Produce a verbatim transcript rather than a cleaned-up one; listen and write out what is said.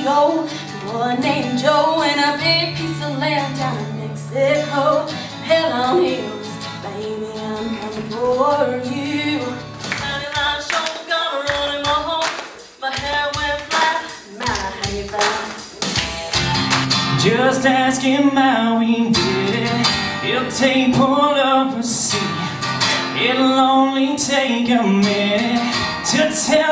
Joe, one named Joe, and a big piece of land down in Mexico. Hell on heels, baby, I'm coming for you. And I sure got a run in my home. My hair went flat, man, how you felt? Just ask him how we did it. He'll take pull up a seat. It'll only take a minute to tell